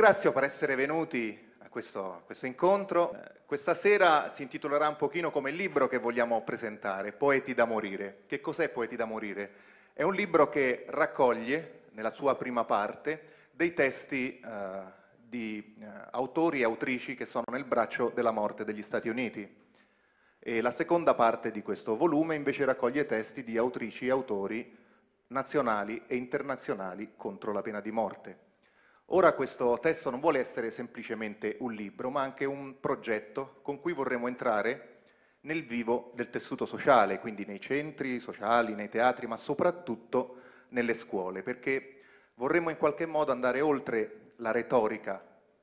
ringrazio per essere venuti a questo incontro. Questa sera si intitolerà un pochino come il libro che vogliamo presentare, Poeti da morire. Che cos'è Poeti da morire? È un libro che raccoglie, nella sua prima parte, dei testi di autori e autrici che sono nel braccio della morte degli Stati Uniti. E la seconda parte di questo volume invece raccoglie testi di autrici e autori nazionali e internazionali contro la pena di morte. Ora questo testo non vuole essere semplicemente un libro, ma anche un progetto con cui vorremmo entrare nel vivo del tessuto sociale, quindi nei centri sociali, nei teatri, ma soprattutto nelle scuole, perché vorremmo in qualche modo andare oltre la retorica,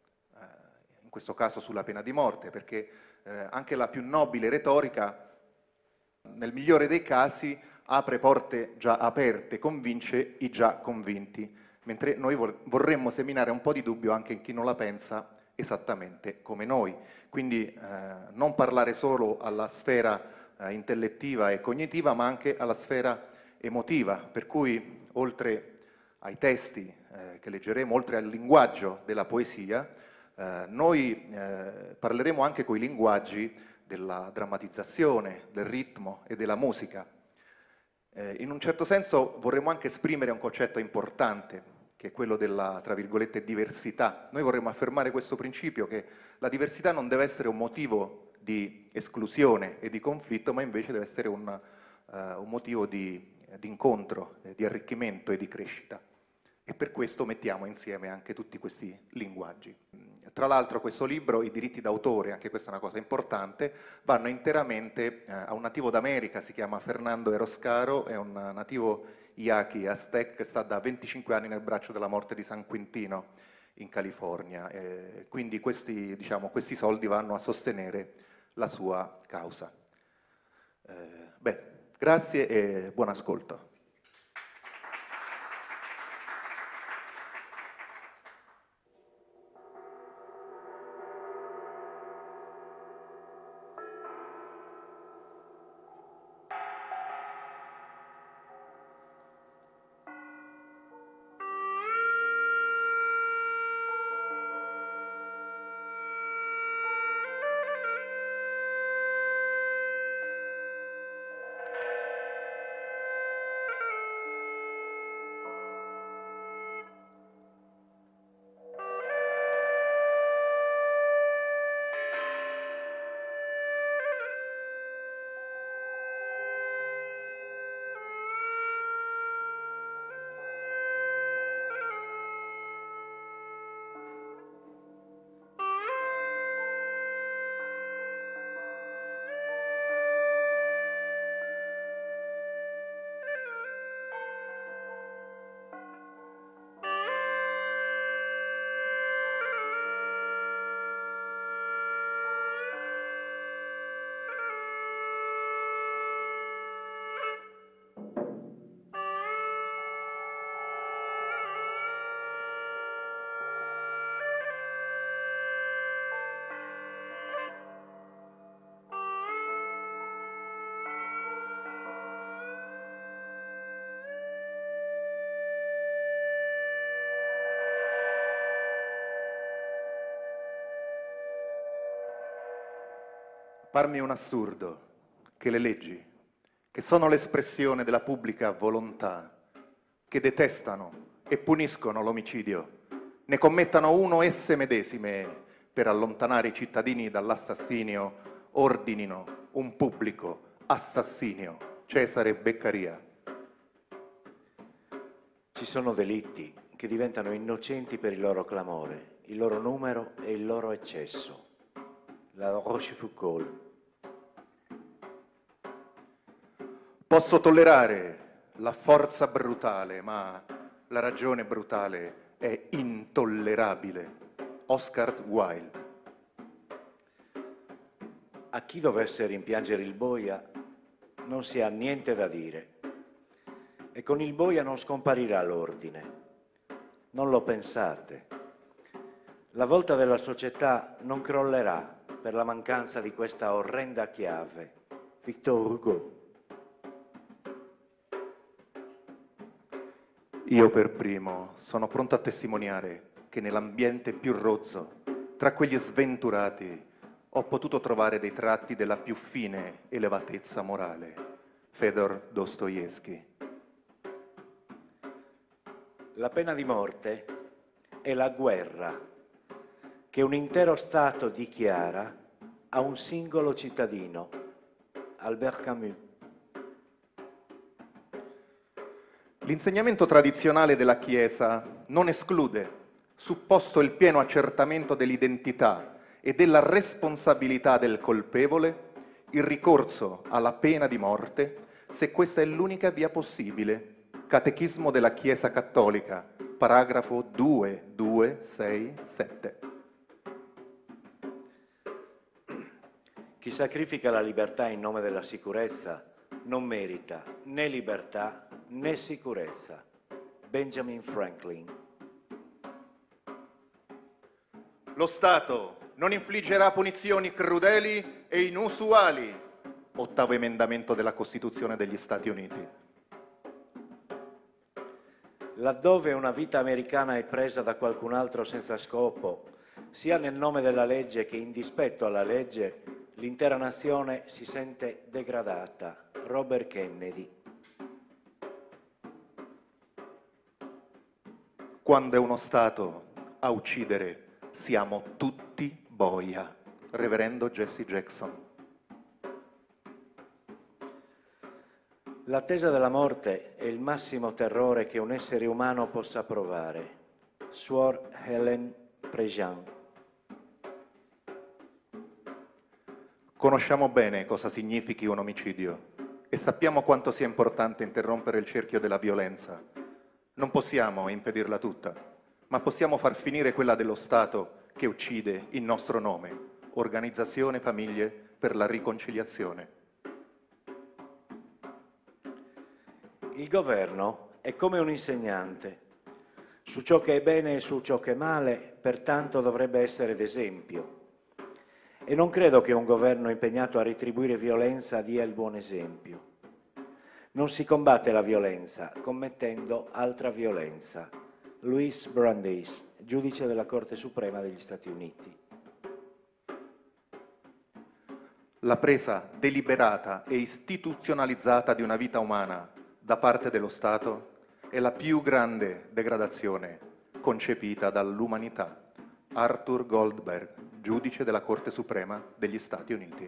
in questo caso sulla pena di morte, perché anche la più nobile retorica, nel migliore dei casi, apre porte già aperte, convince i già convinti, mentre noi vorremmo seminare un po' di dubbio anche in chi non la pensa esattamente come noi. Quindi non parlare solo alla sfera intellettiva e cognitiva, ma anche alla sfera emotiva, per cui oltre ai testi che leggeremo, oltre al linguaggio della poesia, noi parleremo anche coi linguaggi della drammatizzazione, del ritmo e della musica. In un certo senso vorremmo anche esprimere un concetto importante, che è quello della, tra virgolette, diversità. Noi vorremmo affermare questo principio che la diversità non deve essere un motivo di esclusione e di conflitto, ma invece deve essere un motivo di incontro, di arricchimento e di crescita. E per questo mettiamo insieme anche tutti questi linguaggi. Tra l'altro questo libro, i diritti d'autore, anche questa è una cosa importante, vanno interamente a un nativo d'America, si chiama Fernando Eroscaro, è un nativo Yaqui Aztec che sta da 25 anni nel braccio della morte di San Quintino in California. Quindi questi soldi vanno a sostenere la sua causa. Bene, grazie e buon ascolto. Parmi un assurdo che le leggi, che sono l'espressione della pubblica volontà, che detestano e puniscono l'omicidio, ne commettano uno esse medesime per allontanare i cittadini dall'assassinio, ordinino un pubblico assassinio. Cesare Beccaria. Ci sono delitti che diventano innocenti per il loro clamore, il loro numero e il loro eccesso. La Rochefoucauld. Posso tollerare la forza brutale, ma la ragione brutale è intollerabile. Oscar Wilde. A chi dovesse rimpiangere il boia non si ha niente da dire. E con il boia non scomparirà l'ordine. Non lo pensate. La volta della società non crollerà per la mancanza di questa orrenda chiave. Victor Hugo. Io per primo sono pronto a testimoniare che nell'ambiente più rozzo, tra quegli sventurati, ho potuto trovare dei tratti della più fine elevatezza morale. Fedor Dostoevskij. La pena di morte è la guerra che un intero Stato dichiara a un singolo cittadino. Albert Camus. L'insegnamento tradizionale della Chiesa non esclude, supposto il pieno accertamento dell'identità e della responsabilità del colpevole, il ricorso alla pena di morte se questa è l'unica via possibile. Catechismo della Chiesa Cattolica, paragrafo 2267. Chi sacrifica la libertà in nome della sicurezza non merita né libertà né sicurezza. Benjamin Franklin. Lo Stato non infliggerà punizioni crudeli e inusuali. Ottavo emendamento della Costituzione degli Stati Uniti. Laddove una vita americana è presa da qualcun altro senza scopo, sia nel nome della legge che in dispetto alla legge, l'intera nazione si sente degradata. Robert Kennedy. Quando è uno Stato a uccidere, siamo tutti boia. Reverendo Jesse Jackson. L'attesa della morte è il massimo terrore che un essere umano possa provare. Suor Helen Prejean. Conosciamo bene cosa significhi un omicidio e sappiamo quanto sia importante interrompere il cerchio della violenza. Non possiamo impedirla tutta, ma possiamo far finire quella dello Stato che uccide in nostro nome. Organizzazione Famiglie per la Riconciliazione. Il governo è come un insegnante. Su ciò che è bene e su ciò che è male, pertanto dovrebbe essere d'esempio. E non credo che un governo impegnato a retribuire violenza dia il buon esempio. Non si combatte la violenza commettendo altra violenza. Louis Brandeis, giudice della Corte Suprema degli Stati Uniti. La presa deliberata e istituzionalizzata di una vita umana da parte dello Stato è la più grande degradazione concepita dall'umanità. Arthur Goldberg, giudice della Corte Suprema degli Stati Uniti.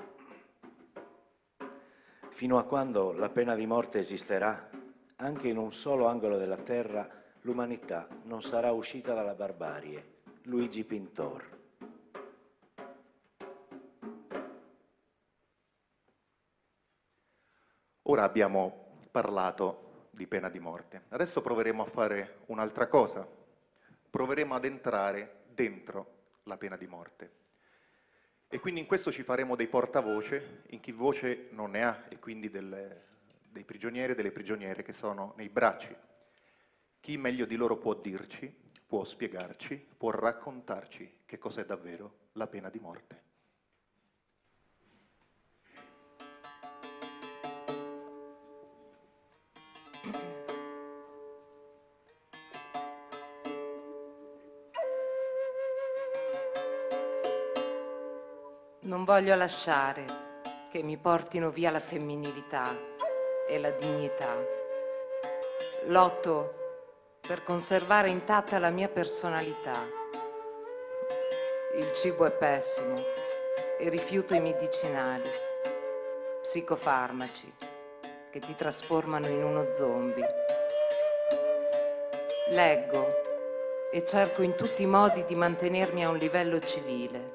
Fino a quando la pena di morte esisterà, anche in un solo angolo della terra, l'umanità non sarà uscita dalla barbarie. Luigi Pintor. Ora abbiamo parlato di pena di morte. Adesso proveremo a fare un'altra cosa. Proveremo ad entrare dentro la pena di morte. E quindi in questo ci faremo dei portavoce, in chi voce non ne ha, e quindi dei prigionieri e delle prigioniere che sono nei bracci. Chi meglio di loro può dirci, può spiegarci, può raccontarci che cos'è davvero la pena di morte. Non voglio lasciare che mi portino via la femminilità e la dignità. Lotto per conservare intatta la mia personalità. Il cibo è pessimo e rifiuto i medicinali, psicofarmaci che ti trasformano in uno zombie. Leggo e cerco in tutti i modi di mantenermi a un livello civile.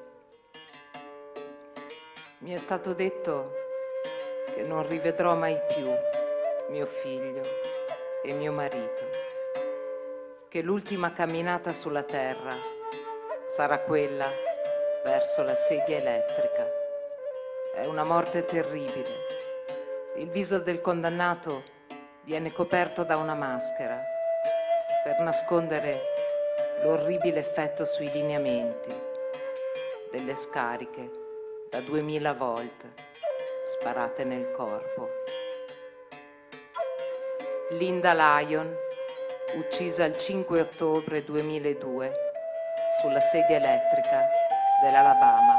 Mi è stato detto che non rivedrò mai più mio figlio e mio marito, che l'ultima camminata sulla terra sarà quella verso la sedia elettrica. È una morte terribile. Il viso del condannato viene coperto da una maschera per nascondere l'orribile effetto sui lineamenti delle scariche da 2000 volt sparate nel corpo. Linda Lyon, uccisa il 5 ottobre 2002 sulla sedia elettrica dell'Alabama.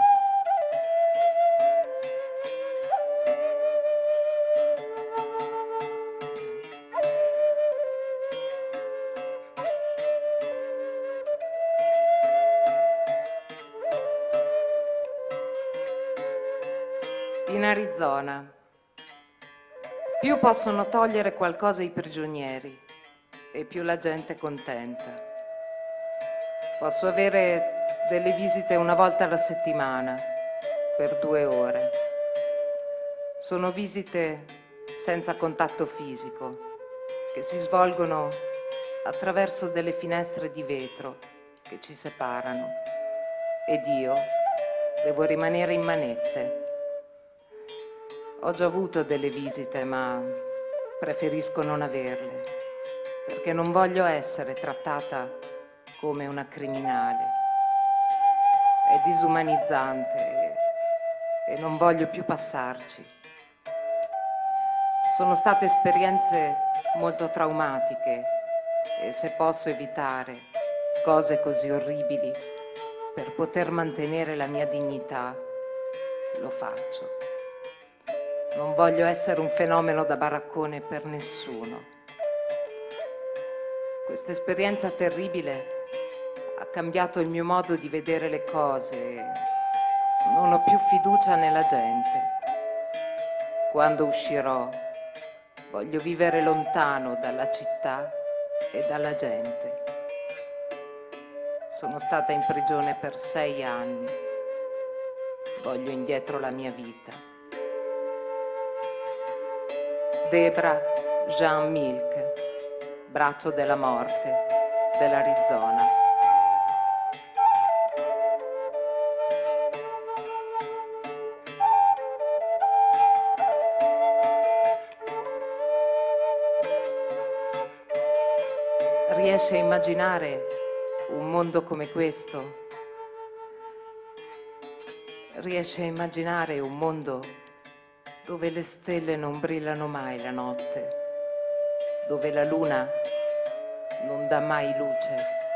In Arizona, più possono togliere qualcosa i prigionieri e più la gente è contenta. Posso avere delle visite una volta alla settimana per 2 ore. Sono visite senza contatto fisico che si svolgono attraverso delle finestre di vetro che ci separano ed io devo rimanere in manette. Ho già avuto delle visite, ma preferisco non averle, perché non voglio essere trattata come una criminale. È disumanizzante e non voglio più passarci. Sono state esperienze molto traumatiche e se posso evitare cose così orribili per poter mantenere la mia dignità, lo faccio. Non voglio essere un fenomeno da baraccone per nessuno. Questa esperienza terribile ha cambiato il mio modo di vedere le cose. Non ho più fiducia nella gente. Quando uscirò, voglio vivere lontano dalla città e dalla gente. Sono stata in prigione per 6 anni. Voglio indietro la mia vita. Debra Jean Milk, Braccio della morte dell'Arizona. Riesci a immaginare un mondo come questo? Riesci a immaginare un mondo dove le stelle non brillano mai la notte, dove la luna non dà mai luce?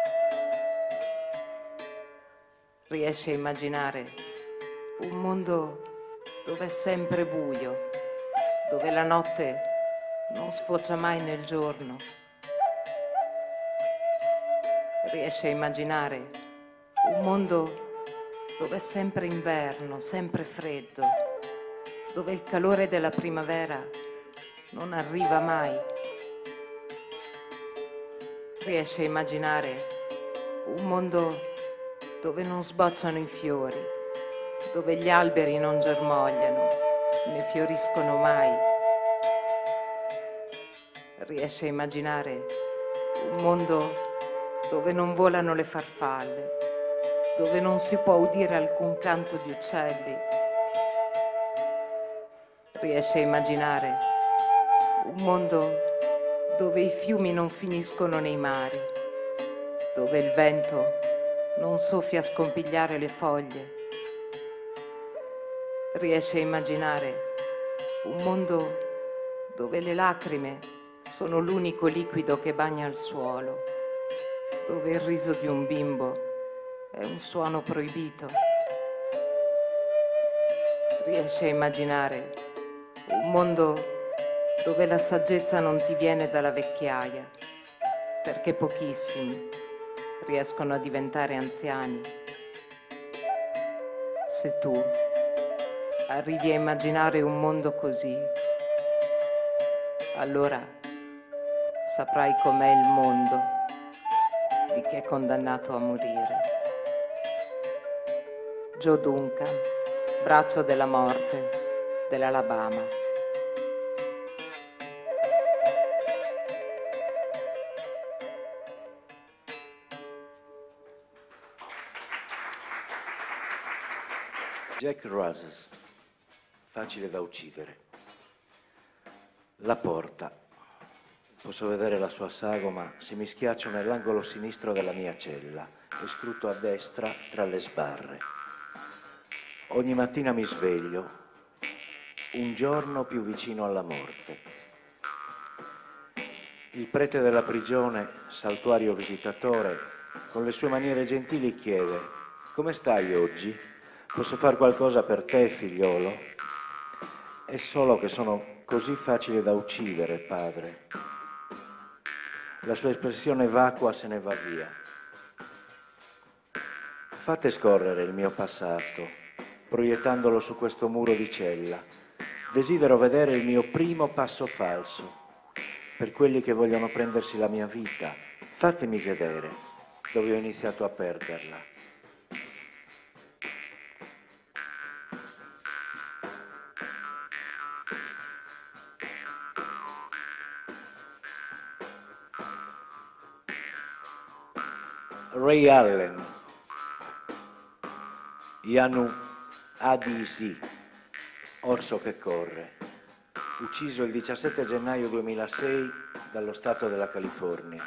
Riesci a immaginare un mondo dove è sempre buio, dove la notte non sfocia mai nel giorno? Riesci a immaginare un mondo dove è sempre inverno, sempre freddo, dove il calore della primavera non arriva mai? Riesci a immaginare un mondo dove non sbocciano i fiori, dove gli alberi non germogliano, né fioriscono mai? Riesci a immaginare un mondo dove non volano le farfalle, dove non si può udire alcun canto di uccelli? Riesci a immaginare un mondo dove i fiumi non finiscono nei mari, dove il vento non soffia a scompigliare le foglie? Riesci a immaginare un mondo dove le lacrime sono l'unico liquido che bagna il suolo, dove il riso di un bimbo è un suono proibito? Riesci a immaginare un mondo dove la saggezza non ti viene dalla vecchiaia, perché pochissimi riescono a diventare anziani? Se tu arrivi a immaginare un mondo così, allora saprai com'è il mondo di chi è condannato a morire. Joe Duncan, Braccio della morte dell'Alabama. Jack Russell, Facile da uccidere. La porta. Posso vedere la sua sagoma se mi schiaccio nell'angolo sinistro della mia cella e scruto a destra tra le sbarre. Ogni mattina mi sveglio, un giorno più vicino alla morte. Il prete della prigione, saltuario visitatore, con le sue maniere gentili chiede: come stai oggi? Posso fare qualcosa per te, figliolo? È solo che sono così facile da uccidere, padre. La sua espressione vacua se ne va via. Fate scorrere il mio passato, proiettandolo su questo muro di cella. Desidero vedere il mio primo passo falso. Per quelli che vogliono prendersi la mia vita, fatemi vedere dove ho iniziato a perderla. Ray Allen, Yanu Adisi, orso che corre, ucciso il 17 gennaio 2006 dallo Stato della California.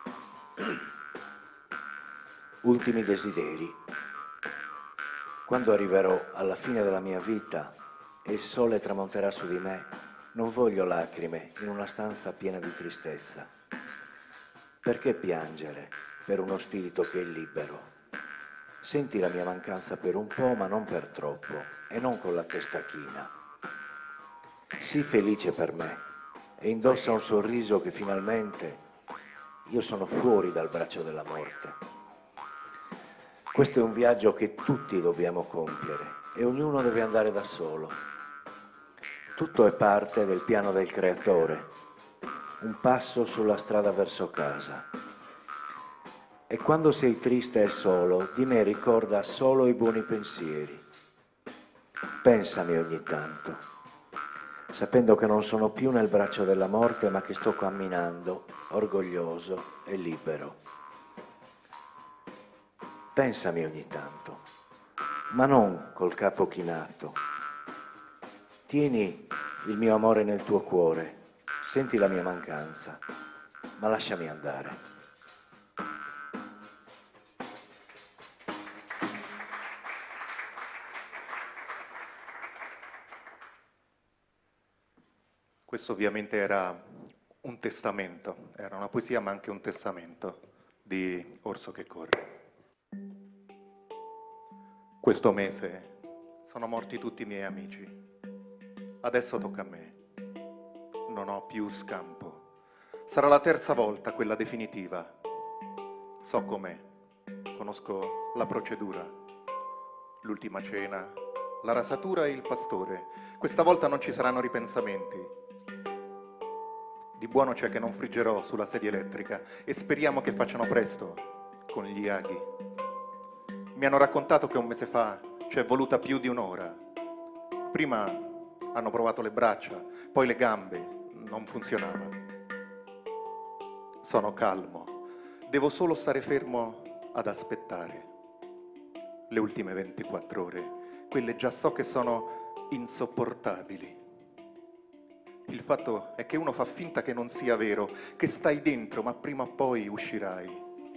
Ultimi desideri. Quando arriverò alla fine della mia vita e il sole tramonterà su di me, non voglio lacrime in una stanza piena di tristezza. Perché piangere per uno spirito che è libero? Senti la mia mancanza per un po', ma non per troppo, e non con la testa china. Sii felice per me e indossa un sorriso che finalmente io sono fuori dal braccio della morte. Questo è un viaggio che tutti dobbiamo compiere e ognuno deve andare da solo. Tutto è parte del piano del Creatore, un passo sulla strada verso casa. E quando sei triste e solo, di me ricorda solo i buoni pensieri. Pensami ogni tanto, sapendo che non sono più nel braccio della morte, ma che sto camminando, orgoglioso e libero. Pensami ogni tanto, ma non col capo chinato. Tieni il mio amore nel tuo cuore, senti la mia mancanza, ma lasciami andare. Questo ovviamente era un testamento, era una poesia ma anche un testamento di Orso che corre. Questo mese sono morti tutti i miei amici, adesso tocca a me, non ho più scampo, sarà la terza volta, quella definitiva, so com'è, conosco la procedura, l'ultima cena, la rasatura e il pastore, questa volta non ci saranno ripensamenti. Di buono c'è che non friggerò sulla sedia elettrica e speriamo che facciano presto con gli aghi. Mi hanno raccontato che un mese fa ci è voluta più di un'ora. Prima hanno provato le braccia, poi le gambe, non funzionava. Sono calmo, devo solo stare fermo ad aspettare. Le ultime 24 ore, quelle già so che sono insopportabili. Il fatto è che uno fa finta che non sia vero, che stai dentro, ma prima o poi uscirai.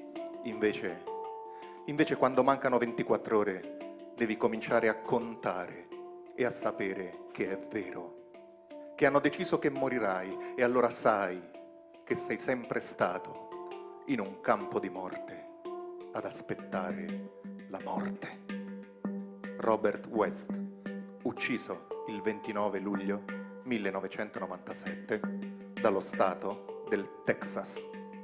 Invece quando mancano 24 ore, devi cominciare a contare e a sapere che è vero, che hanno deciso che morirai e allora sai che sei sempre stato in un campo di morte ad aspettare la morte. Robert West, ucciso il 29 luglio 1997 dallo stato del Texas.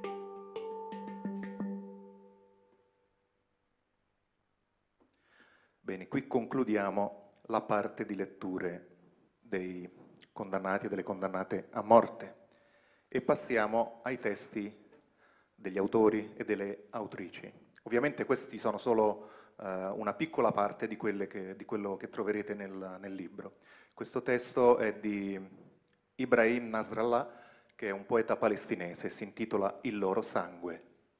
Bene, qui concludiamo la parte di letture dei condannati e delle condannate a morte e passiamo ai testi degli autori e delle autrici. Ovviamente questi sono solo una piccola parte di quello che troverete nel libro. Questo testo è di Ibrahim Nasrallah, che è un poeta palestinese, si intitola Il loro sangue.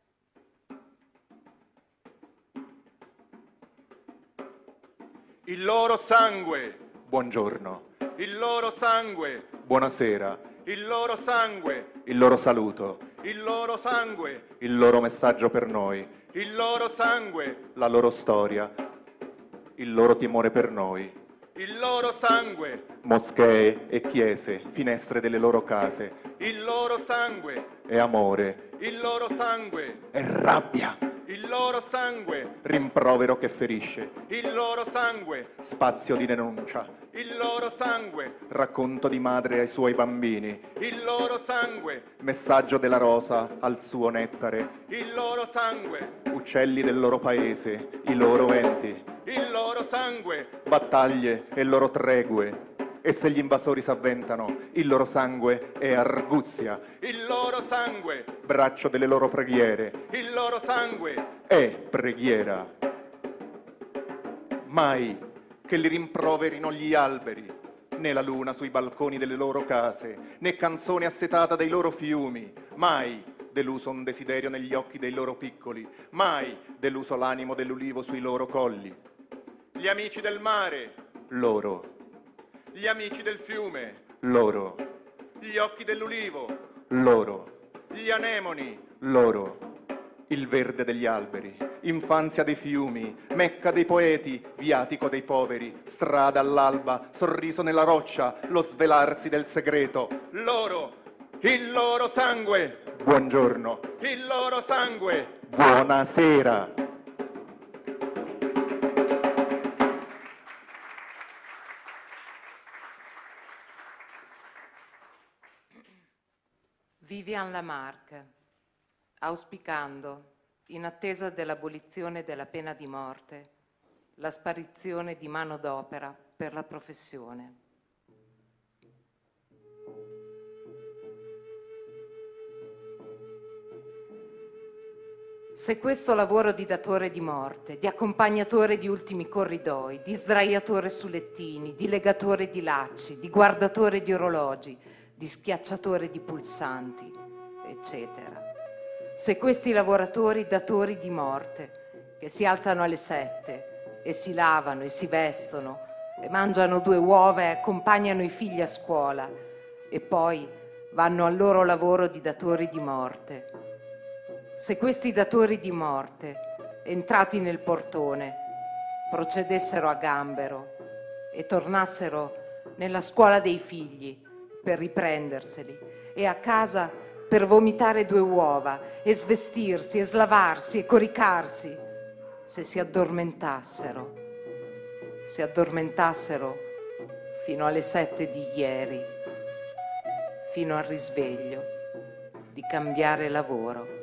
Il loro sangue, Buongiorno, il loro sangue, buonasera, il loro sangue, il loro saluto, il loro sangue, il loro messaggio per noi, il loro sangue, la loro storia, il loro timore per noi, il loro sangue, moschee e chiese, finestre delle loro case, il loro sangue, e amore, il loro sangue, e rabbia, il il loro sangue, rimprovero che ferisce, il loro sangue, spazio di denuncia, il loro sangue, racconto di madre ai suoi bambini, il loro sangue, messaggio della rosa al suo nettare, il loro sangue, uccelli del loro paese, i loro venti, il loro sangue, battaglie e loro tregue. E se gli invasori s'avventano, il loro sangue è arguzia, il loro sangue, braccio delle loro preghiere, il loro sangue, è preghiera. Mai che li rimproverino gli alberi, né la luna sui balconi delle loro case, né canzone assetata dei loro fiumi, mai deluso un desiderio negli occhi dei loro piccoli, mai deluso l'animo dell'ulivo sui loro colli. gli amici del mare, Loro, gli amici del fiume, loro, gli occhi dell'ulivo, loro, gli anemoni, loro, il verde degli alberi, infanzia dei fiumi, mecca dei poeti, viatico dei poveri, strada all'alba, sorriso nella roccia, lo svelarsi del segreto. loro, il loro sangue, Buongiorno, il loro sangue, buonasera. Vivian Lamarck, auspicando, in attesa dell'abolizione della pena di morte, la sparizione di manodopera per la professione. Se questo lavoro di datore di morte, di accompagnatore di ultimi corridoi, di sdraiatore su lettini, di legatore di lacci, di guardatore di orologi, di schiacciatore di pulsanti, eccetera. Se questi lavoratori datori di morte, che si alzano alle 7 e si lavano e si vestono e mangiano 2 uova e accompagnano i figli a scuola e poi vanno al loro lavoro di datori di morte, se questi datori di morte, entrati nel portone, procedessero a gambero e tornassero nella scuola dei figli per riprenderseli e a casa per vomitare 2 uova e svestirsi e slavarsi e coricarsi, se si addormentassero fino alle 7 di ieri, fino al risveglio di cambiare lavoro.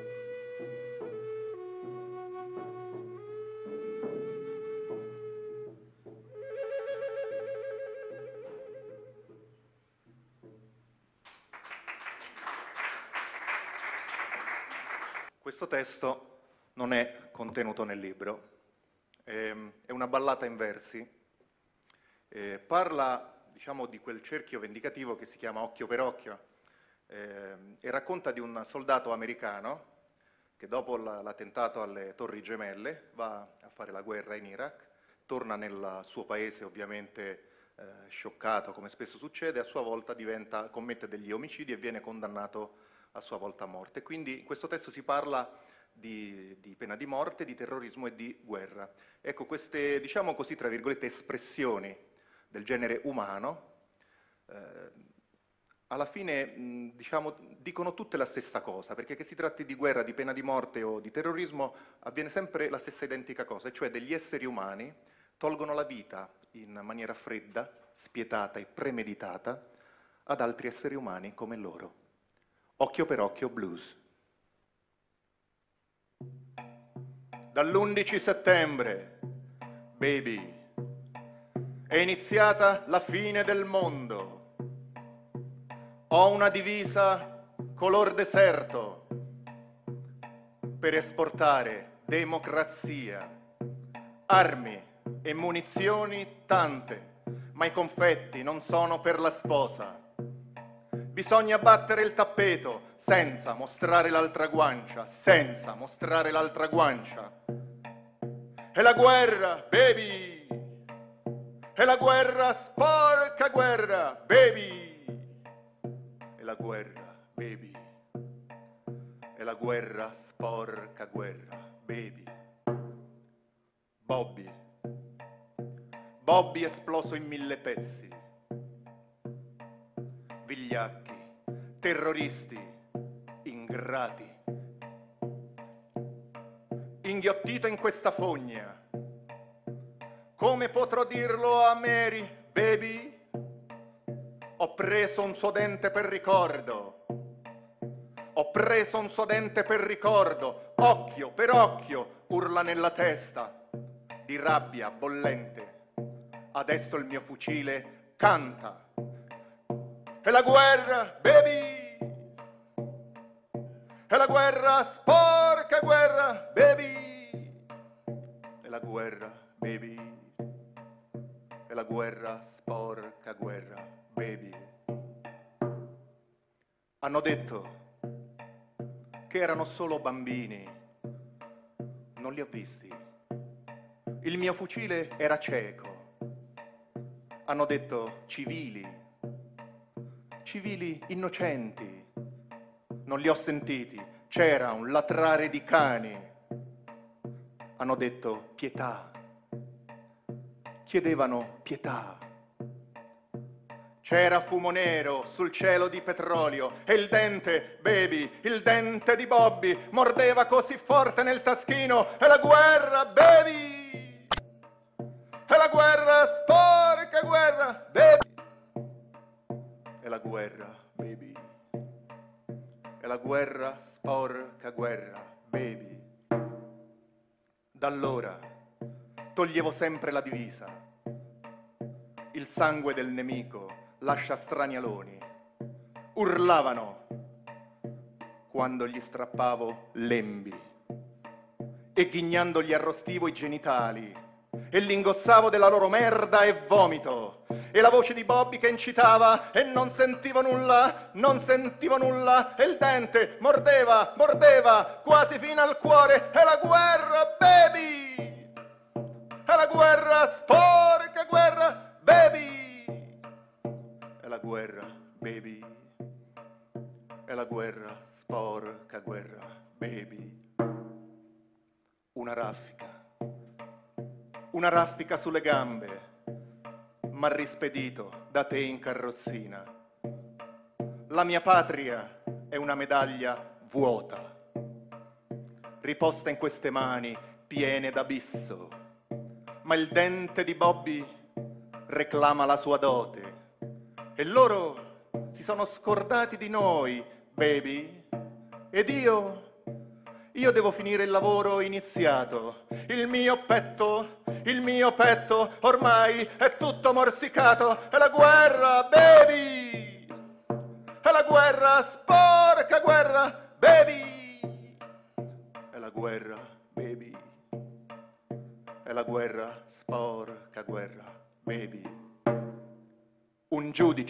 Questo testo non è contenuto nel libro, è una ballata in versi, parla, diciamo, di quel cerchio vendicativo che si chiama Occhio per Occhio e racconta di un soldato americano che dopo l'attentato alle Torri Gemelle va a fare la guerra in Iraq, torna nel suo paese ovviamente scioccato, come spesso succede, a sua volta commette degli omicidi e viene condannato a sua volta a morte. Quindi in questo testo si parla di pena di morte, di terrorismo e di guerra. Ecco, queste, diciamo così, tra virgolette, espressioni del genere umano, alla fine, diciamo, dicono tutte la stessa cosa, perché che si tratti di guerra, di pena di morte o di terrorismo, avviene sempre la stessa identica cosa, cioè degli esseri umani tolgono la vita in maniera fredda, spietata e premeditata ad altri esseri umani come loro. Occhio per Occhio Blues. Dall'11 settembre, baby, è iniziata la fine del mondo. Ho una divisa color deserto per esportare democrazia, armi e munizioni tante, ma i confetti non sono per la sposa. Bisogna battere il tappeto senza mostrare l'altra guancia, senza mostrare l'altra guancia. È la guerra, baby! È la guerra, sporca guerra, baby! È la guerra, baby! È la guerra, sporca guerra, baby! Bobby. Bobby esploso in 1000 pezzi. Vigliacchi, terroristi, ingrati. inghiottito in questa fogna. Come potrò dirlo a Mary, baby? Ho preso un suo dente per ricordo. Ho preso un suo dente per ricordo. Occhio per occhio urla nella testa di rabbia bollente. Adesso il mio fucile canta. È la guerra, baby! È la guerra, sporca guerra, baby! È la guerra, baby! È la guerra, sporca guerra, baby! Hanno detto che erano solo bambini. Non li ho visti. Il mio fucile era cieco. Hanno detto civili innocenti. Non li ho sentiti. C'era un latrare di cani. Hanno detto pietà. Chiedevano pietà. C'era fumo nero sul cielo di petrolio e il dente, baby, il dente di Bobby mordeva così forte nel taschino. È la guerra, baby! È la guerra, sporca guerra, baby! È la guerra, baby! È la guerra, sporca guerra, baby! Da allora toglievo sempre la divisa. Il sangue del nemico lascia strani aloni. Urlavano quando gli strappavo lembi e ghignando gli arrostivo i genitali e li ingozzavo della loro merda e vomito e la voce di Bobby che incitava e non sentivo nulla e il dente mordeva quasi fino al cuore. È la guerra, baby! È la guerra, sporca guerra, baby! È la guerra, baby. È la guerra, sporca guerra, baby. Una raffica sulle gambe, m'ha rispedito da te in carrozzina. La mia patria è una medaglia vuota, riposta in queste mani piene d'abisso, ma il dente di Bobby reclama la sua dote. E loro si sono scordati di noi, baby. Ed io devo finire il lavoro iniziato. Il mio petto ormai è tutto morsicato. È la guerra, baby! È la guerra, sporca guerra, baby! È la guerra, baby! È la guerra, sporca guerra, baby! Un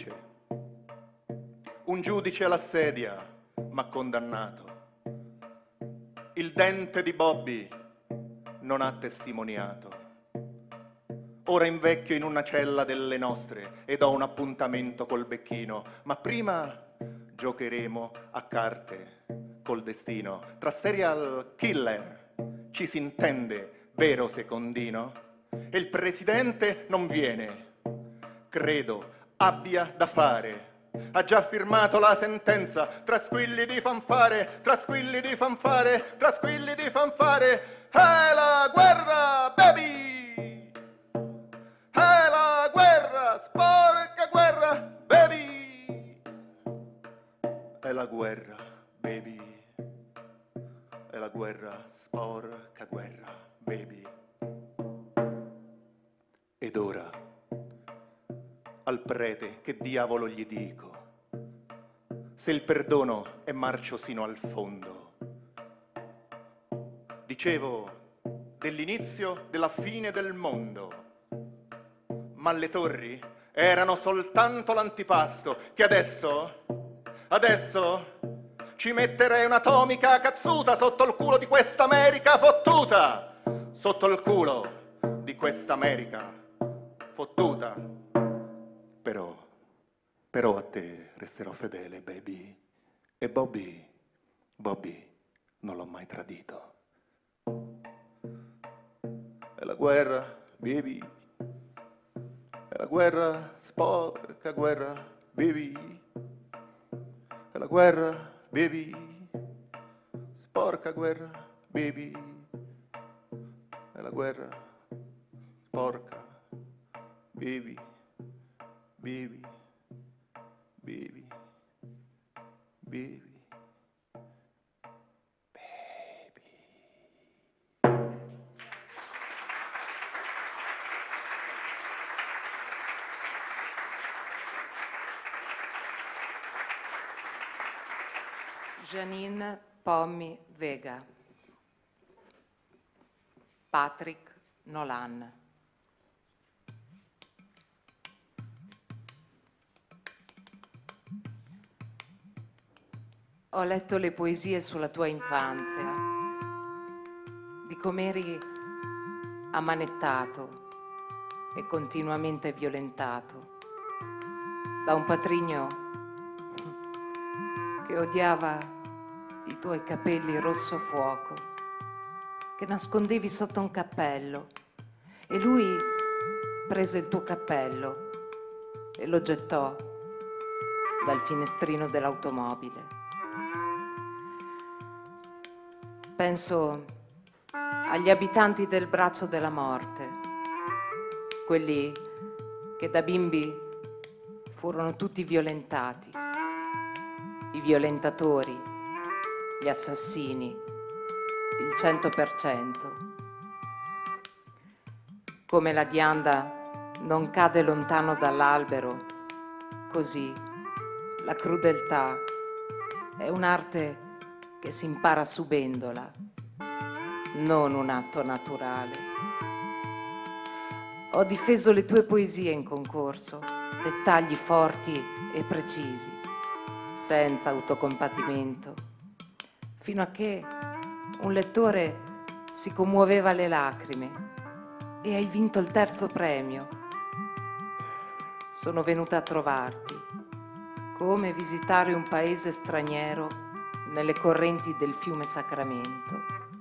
giudice alla sedia m'ha condannato. Il dente di Bobby non ha testimoniato. Ora invecchio in una cella delle nostre ed ho un appuntamento col becchino, ma prima giocheremo a carte col destino. Tra serial killer ci si intende, vero secondino? E il presidente non viene, credo abbia da fare. Ha già firmato la sentenza, tra squilli di fanfare, tra squilli di fanfare, tra squilli di fanfare. È la guerra, baby! È la guerra, sporca guerra, baby! È la guerra, baby! È la guerra, sporca guerra, baby! Ed ora al prete che diavolo gli dico, se il perdono è marcio sino al fondo. Dicevo dell'inizio della fine del mondo, ma le torri erano soltanto l'antipasto, che adesso ci metterei un'atomica cazzuta sotto il culo di questa America fottuta, sotto il culo di questa America fottuta. Però a te resterò fedele, baby. E Bobby non l'ho mai tradito. È la guerra, baby. È la guerra, sporca guerra, baby. È la guerra, baby. Sporca guerra, baby. la guerra porca, bevi, bevi, bevi, bevi. Janine Pommi Vega. Patrick Nolan. Ho letto le poesie sulla tua infanzia, di com'eri ammanettato e continuamente violentato da un patrigno che odiava i tuoi capelli rosso fuoco, che nascondevi sotto un cappello, e lui prese il tuo cappello e lo gettò dal finestrino dell'automobile. Penso agli abitanti del braccio della morte, quelli che da bimbi furono tutti violentati, i violentatori, gli assassini, il 100%. Come la ghianda non cade lontano dall'albero, così la crudeltà è un'arte che si impara subendola, non un atto naturale. Ho difeso le tue poesie in concorso, dettagli forti e precisi, senza autocompatimento, fino a che un lettore si commuoveva le lacrime e hai vinto il 3° premio. Sono venuta a trovarti, come visitare un paese straniero nelle correnti del fiume Sacramento.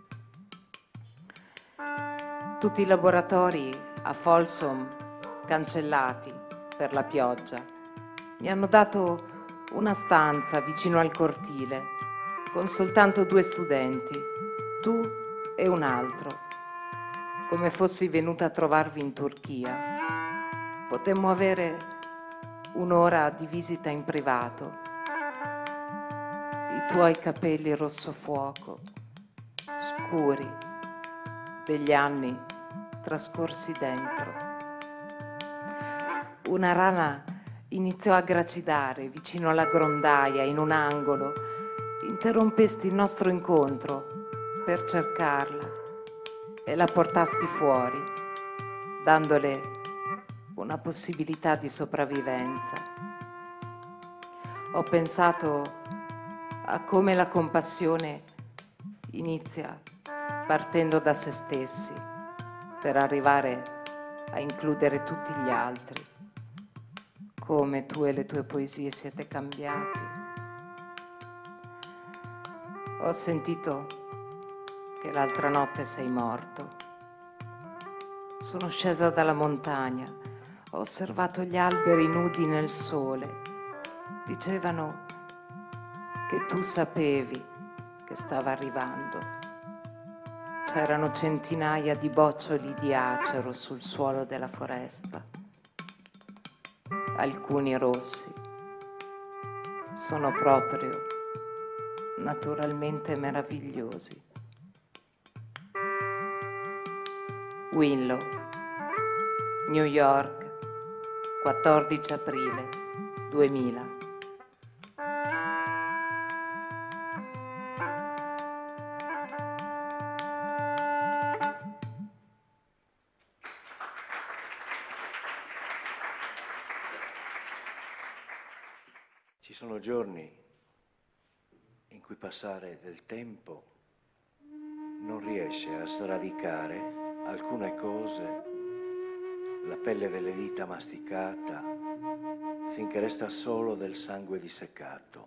Tutti i laboratori a Folsom cancellati per la pioggia mi hanno dato una stanza vicino al cortile con soltanto 2 studenti, tu e un altro, come fossi venuta a trovarvi in Turchia. Potemmo avere un'ora di visita in privato. I tuoi capelli rosso fuoco, scuri, degli anni trascorsi dentro. Una rana iniziò a gracidare vicino alla grondaia in un angolo. Interrompesti il nostro incontro per cercarla e la portasti fuori, dandole una possibilità di sopravvivenza. Ho pensato a come la compassione inizia partendo da se stessi per arrivare a includere tutti gli altri. Come tu e le tue poesie siete cambiati. Ho sentito che l'altra notte sei morto. Sono scesa dalla montagna, ho osservato gli alberi nudi nel sole. Dicevano che tu sapevi che stava arrivando. C'erano centinaia di boccioli di acero sul suolo della foresta, alcuni rossi. Sono proprio naturalmente meravigliosi. Winlow, New York, 14 aprile 2000. Ci sono giorni in cui passare del tempo non riesce a sradicare alcune cose, la pelle delle dita masticata, finché resta solo del sangue disseccato.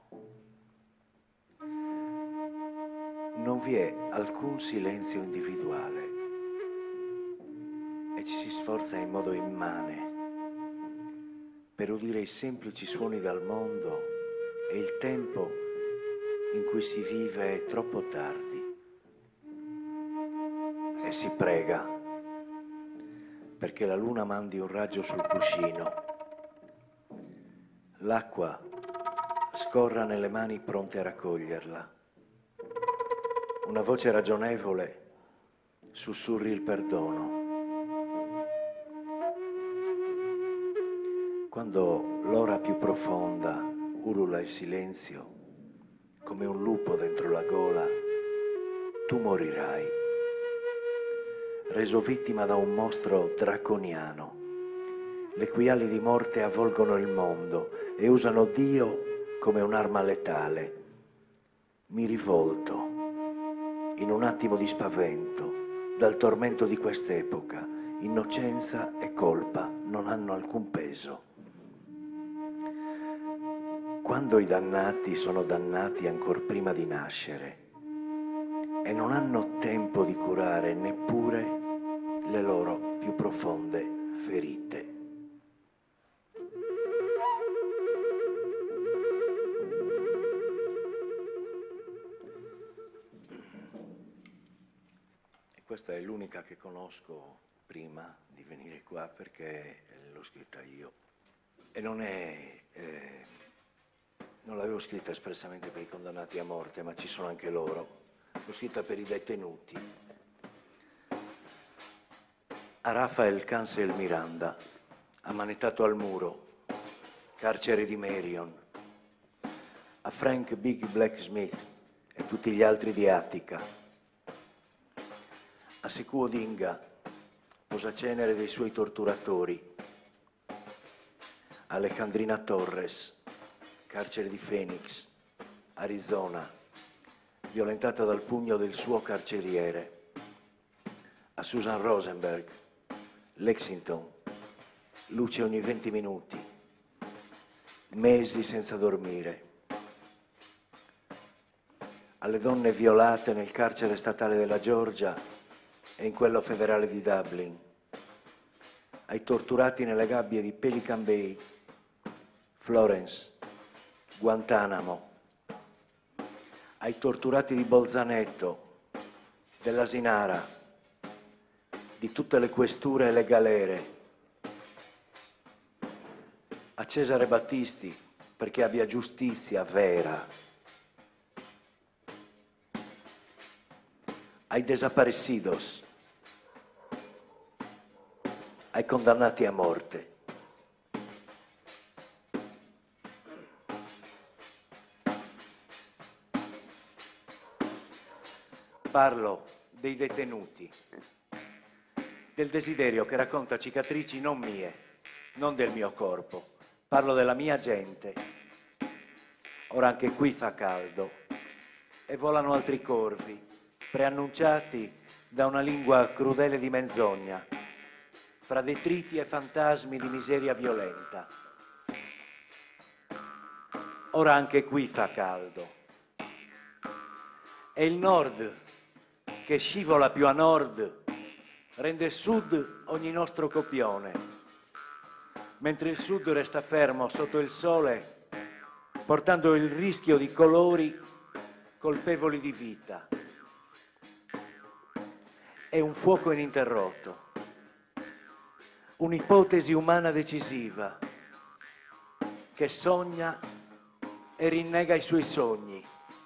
Non vi è alcun silenzio individuale e ci si sforza in modo immane per udire i semplici suoni dal mondo, e il tempo in cui si vive è troppo tardi. E si prega perché la luna mandi un raggio sul cuscino. L'acqua scorra nelle mani pronte a raccoglierla. Una voce ragionevole sussurri il perdono. Quando l'ora più profonda ulula il silenzio, come un lupo dentro la gola, tu morirai, reso vittima da un mostro draconiano, le cui ali di morte avvolgono il mondo e usano Dio come un'arma letale. Mi rivolto, in un attimo di spavento, dal tormento di quest'epoca. Innocenza e colpa non hanno alcun peso. Quando i dannati sono dannati ancor prima di nascere e non hanno tempo di curare neppure le loro più profonde ferite. E questa è l'unica che conosco prima di venire qua perché l'ho scritta io. E non l'avevo scritta espressamente per i condannati a morte, ma ci sono anche loro. L'ho scritta per i detenuti. A Rafael Cancel Miranda, ammanettato al muro, carcere di Marion. A Frank Big Black Smith e tutti gli altri di Attica. A Sekou Odinga, posacenere dei suoi torturatori. A Alejandrina Torres, carcere di Phoenix, Arizona, violentata dal pugno del suo carceriere. A Susan Rosenberg, Lexington, luce ogni 20 minuti, mesi senza dormire. Alle donne violate nel carcere statale della Georgia e in quello federale di Dublin. Ai torturati nelle gabbie di Pelican Bay, Florence, Guantanamo, ai torturati di Bolzaneto, dell'Asinara, di tutte le questure e le galere, a Cesare Battisti perché abbia giustizia vera, ai desaparecidos, ai condannati a morte. Parlo dei detenuti, del desiderio che racconta cicatrici non mie, non del mio corpo. Parlo della mia gente. Ora anche qui fa caldo e volano altri corvi, preannunciati da una lingua crudele di menzogna, fra detriti e fantasmi di miseria violenta. Ora anche qui fa caldo. E il nord, che scivola più a nord, rende sud ogni nostro copione, mentre il sud resta fermo sotto il sole, portando il rischio di colori colpevoli di vita. È un fuoco ininterrotto, un'ipotesi umana decisiva, che sogna e rinnega i suoi sogni.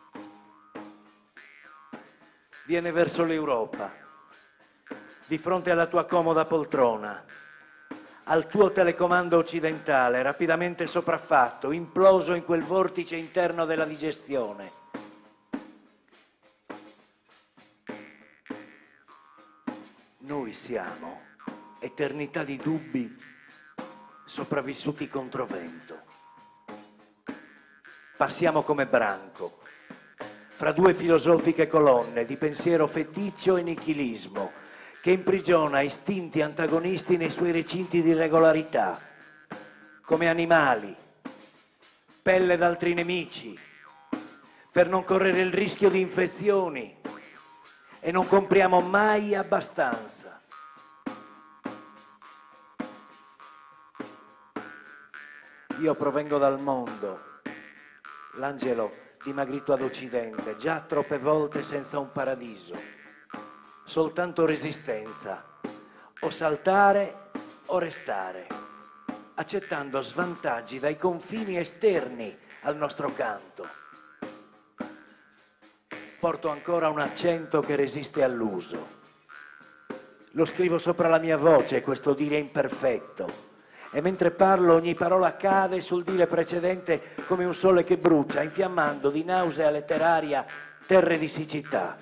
Viene verso l'Europa, di fronte alla tua comoda poltrona, al tuo telecomando occidentale, rapidamente sopraffatto, imploso in quel vortice interno della digestione. Noi siamo eternità di dubbi sopravvissuti controvento. Passiamo come branco fra due filosofiche colonne di pensiero feticcio e nichilismo, che imprigiona istinti antagonisti nei suoi recinti di regolarità, come animali, pelle d'altri nemici, per non correre il rischio di infezioni, e non compriamo mai abbastanza. Io provengo dal mondo, l'angelo dimagrito ad occidente, già troppe volte senza un paradiso, soltanto resistenza, o saltare o restare, accettando svantaggi dai confini esterni al nostro canto. Porto ancora un accento che resiste all'uso. Lo scrivo sopra la mia voce, questo dire imperfetto, e mentre parlo ogni parola cade sul dire precedente come un sole che brucia, infiammando di nausea letteraria terre di siccità.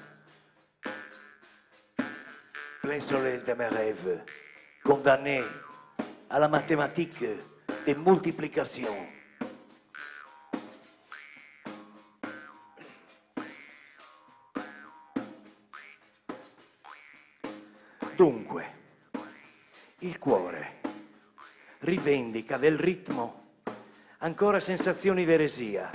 Plein soleil de mes rêves, condamné à la mathématique des multiplications. Dunque, il cuore rivendica del ritmo ancora sensazioni d'eresia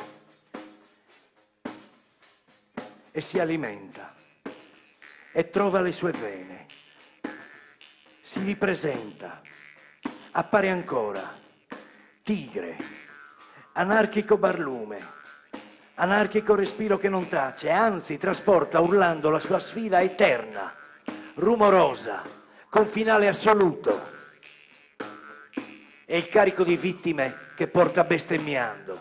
e si alimenta e trova le sue vene, si ripresenta, appare ancora tigre, anarchico barlume, anarchico respiro che non tace, anzi trasporta urlando la sua sfida eterna, rumorosa, con finale assoluto. E il carico di vittime che porta bestemmiando.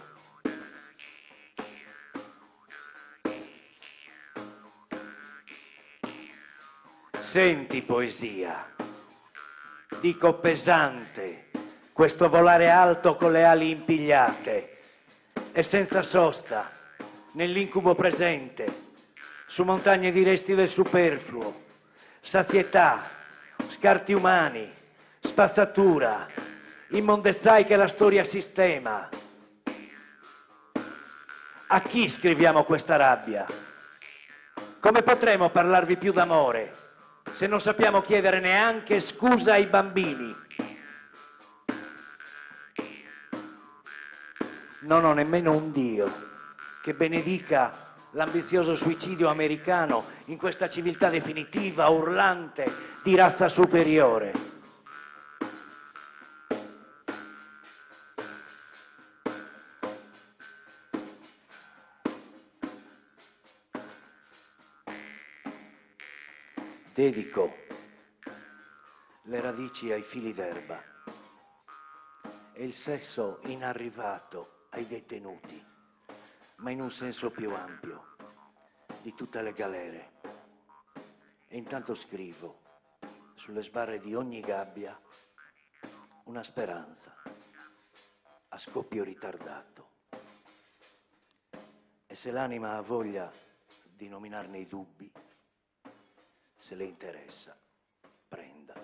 Senti poesia, dico pesante, questo volare alto con le ali impigliate e senza sosta, nell'incubo presente, su montagne di resti del superfluo, sazietà, scarti umani, spazzatura, immondezzai che la storia sistema. A chi scriviamo questa rabbia? Come potremo parlarvi più d'amore se non sappiamo chiedere neanche scusa ai bambini? Non ho nemmeno un Dio che benedica l'ambizioso suicidio americano in questa civiltà definitiva, urlante, di razza superiore. Dedico le radici ai fili d'erba e il sesso inarrivato ai detenuti, ma in un senso più ampio, di tutte le galere. E intanto scrivo sulle sbarre di ogni gabbia una speranza a scoppio ritardato. E se l'anima ha voglia di nominarne i dubbi, se le interessa, prenda.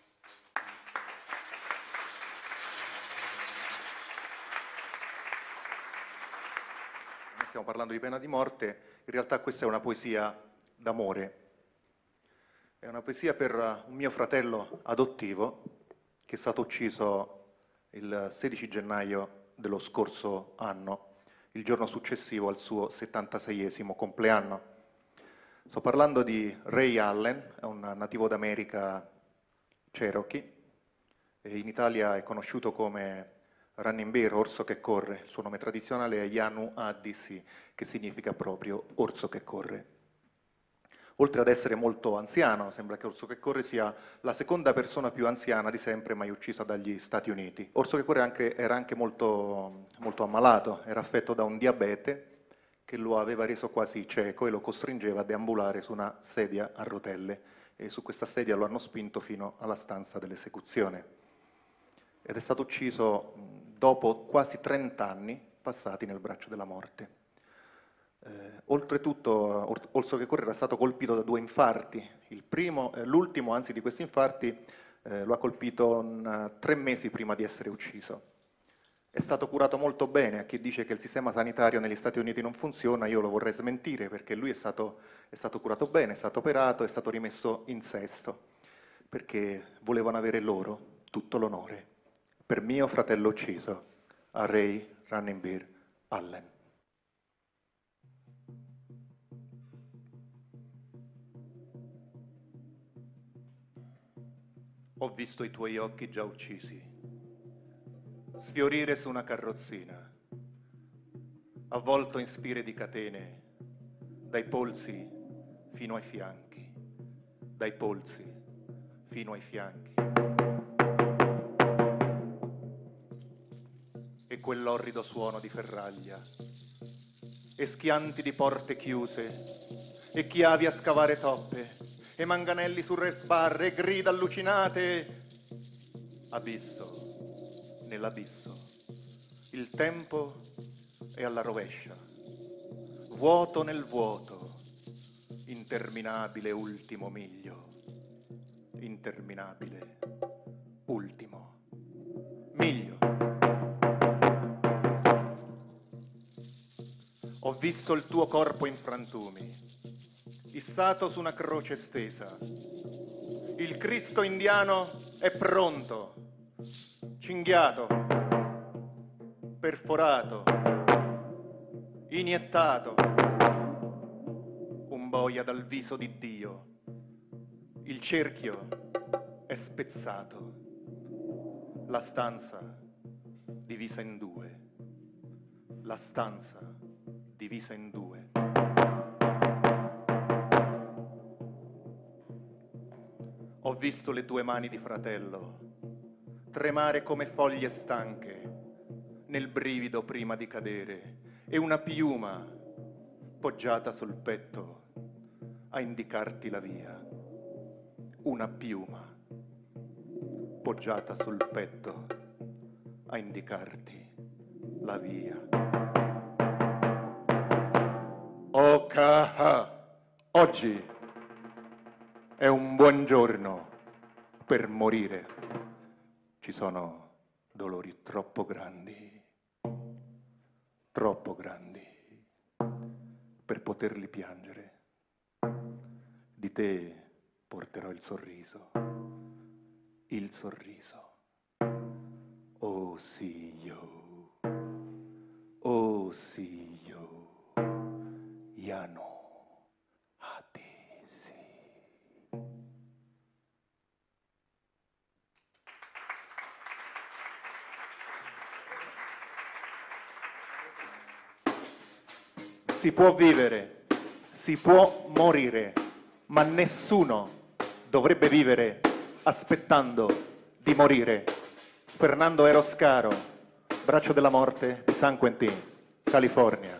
Noi stiamo parlando di pena di morte, in realtà questa è una poesia d'amore. È una poesia per un mio fratello adottivo che è stato ucciso il 16 gennaio dello scorso anno, il giorno successivo al suo 76esimo compleanno. Sto parlando di Ray Allen, è un nativo d'America Cherokee, e in Italia è conosciuto come Running Bear, orso che corre. Il suo nome tradizionale è Yanu Addisi, che significa proprio orso che corre. Oltre ad essere molto anziano, sembra che Orso che corre sia la seconda persona più anziana di sempre mai uccisa dagli Stati Uniti. Orso che corre era anche molto ammalato, era affetto da un diabete che lo aveva reso quasi cieco e lo costringeva a deambulare su una sedia a rotelle, e su questa sedia lo hanno spinto fino alla stanza dell'esecuzione. Ed è stato ucciso dopo quasi 30 anni passati nel braccio della morte. Oltretutto, Orso che corre era stato colpito da 2 infarti. L'ultimo, anzi, di questi infarti lo ha colpito 3 mesi prima di essere ucciso. È stato curato molto bene. A chi dice che il sistema sanitario negli Stati Uniti non funziona, io lo vorrei smentire, perché lui è stato curato bene, è stato operato, è stato rimesso in sesto, perché volevano avere loro tutto l'onore. Per mio fratello ucciso, a Ray Running Bear Allen. Ho visto i tuoi occhi già uccisi sfiorire su una carrozzina, avvolto in spire di catene, dai polsi fino ai fianchi, dai polsi fino ai fianchi. e quell'orrido suono di ferraglia, e schianti di porte chiuse, e chiavi a scavare toppe, e manganelli su resbarre, e grida allucinate. Abisso, nell'abisso, il tempo è alla rovescia, vuoto nel vuoto, interminabile ultimo miglio, interminabile ultimo miglio. Ho visto il tuo corpo in frantumi, issato su una croce stesa. Il Cristo indiano è pronto, cinghiato, perforato, iniettato. Un boia dal viso di Dio. Il cerchio è spezzato. La stanza divisa in due. La stanza divisa in due. Ho visto le tue mani di fratello tremare come foglie stanche nel brivido prima di cadere, e una piuma poggiata sul petto a indicarti la via. Una piuma poggiata sul petto a indicarti la via. Oh Caha, oggi è un buon giorno per morire. Ci sono dolori troppo grandi per poterli piangere. Di te porterò il sorriso. Oh see you, Yano Atesi. Si può vivere, si può morire, ma nessuno dovrebbe vivere aspettando di morire. Fernando Eroscaro, Braccio della morte di San Quentin, California.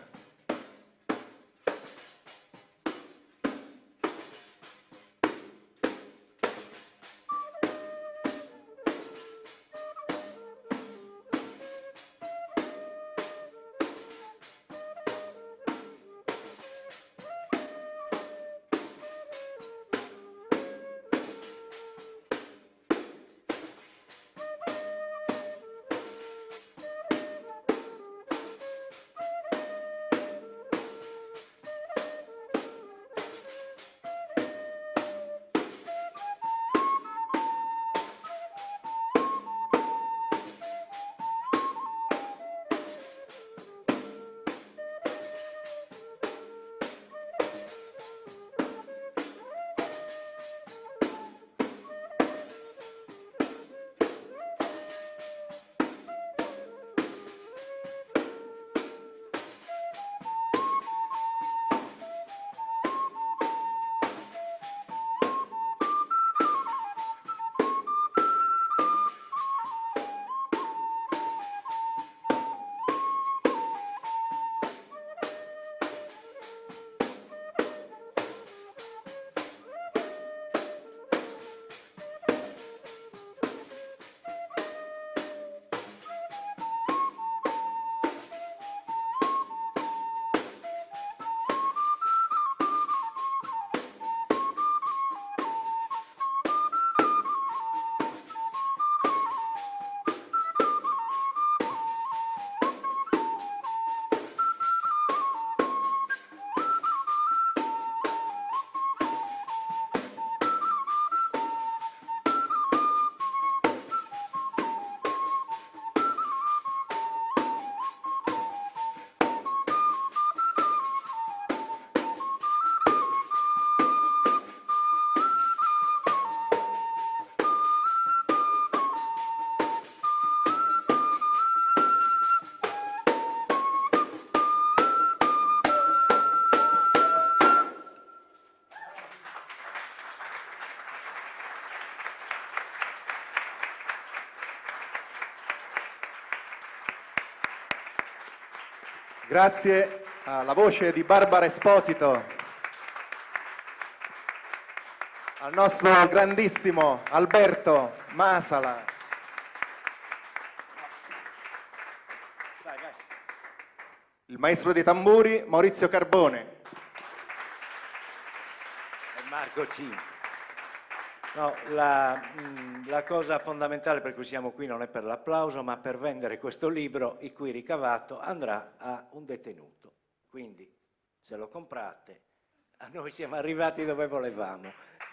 Grazie alla voce di Barbara Esposito, al nostro grandissimo Alberto Masala, il maestro dei tamburi Maurizio Carbone e Marco Cinque. No, la cosa fondamentale per cui siamo qui non è per l'applauso, ma per vendere questo libro, il cui ricavato andrà a un detenuto. Quindi, se lo comprate, a noi siamo arrivati dove volevamo.